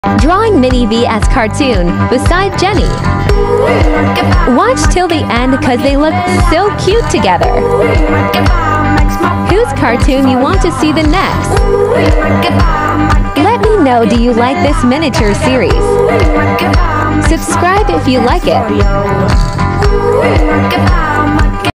Drawing Mini V as cartoon beside Jennie. Watch till the end cause they look so cute together. Whose cartoon you want to see the next? Let me know, do you like this miniature series? Subscribe if you like it.